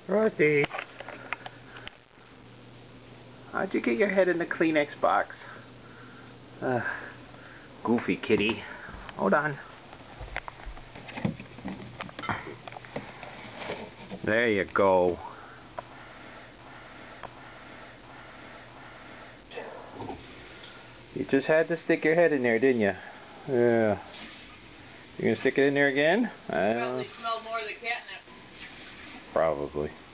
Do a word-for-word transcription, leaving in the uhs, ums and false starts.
Dorothy, how'd you get your head in the Kleenex box? Uh, goofy kitty. Hold on. There you go. You just had to stick your head in there, didn't you? Yeah. You gonna stick it in there again? Probably smelled more of the catnip. Probably.